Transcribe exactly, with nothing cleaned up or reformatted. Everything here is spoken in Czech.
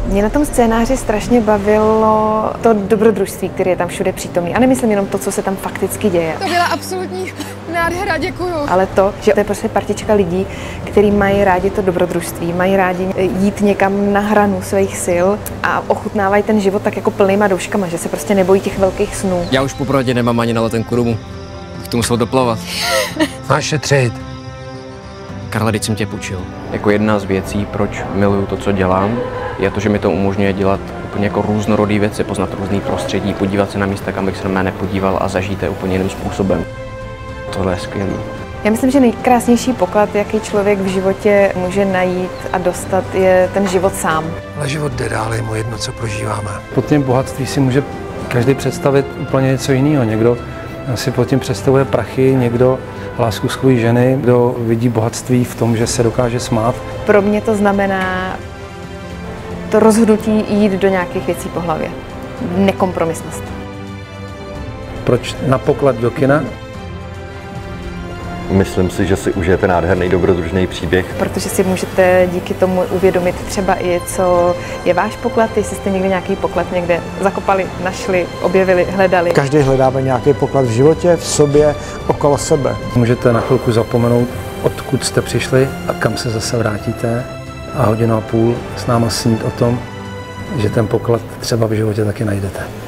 Mě na tom scénáři strašně bavilo to dobrodružství, které je tam všude přítomné. A nemyslím jenom to, co se tam fakticky děje. To byla absolutní nádhera, děkuju. Ale to, že to je prostě partička lidí, kteří mají rádi to dobrodružství, mají rádi jít někam na hranu svých sil a ochutnávají ten život tak jako plnýma douškama, že se prostě nebojí těch velkých snů. Já už popravdě nemám ani na letenku domů. Bych to musel doplavat. Máš šetřit. Karle, teď jsem tě půjčil. Jako jedna z věcí, proč miluju to, co dělám, je to, že mi to umožňuje dělat úplně jako různorodé věci, poznat různý prostředí, podívat se na místa, kam bych se na mě nepodíval a zažít je úplně jiným způsobem. Tohle je skvělý. Já myslím, že nejkrásnější poklad, jaký člověk v životě může najít a dostat, je ten život sám. Ale život jde dál, je mu jedno, co prožíváme. Pod tím bohatství si může každý představit úplně něco jiného. Někdo si pod tím představuje prachy, někdo lásku své ženy, kdo vidí bohatství v tom, že se dokáže smát. Pro mě to znamená to rozhodnutí jít do nějakých věcí po hlavě. Nekompromisnost. Proč na poklad do kina? Myslím si, že si užijete nádherný dobrodružný příběh. Protože si můžete díky tomu uvědomit třeba i, co je váš poklad, jestli jste někde nějaký poklad někde zakopali, našli, objevili, hledali. Každý hledáme nějaký poklad v životě, v sobě, okolo sebe. Můžete na chvilku zapomenout, odkud jste přišli a kam se zase vrátíte a hodinu a půl s náma snít o tom, že ten poklad třeba v životě taky najdete.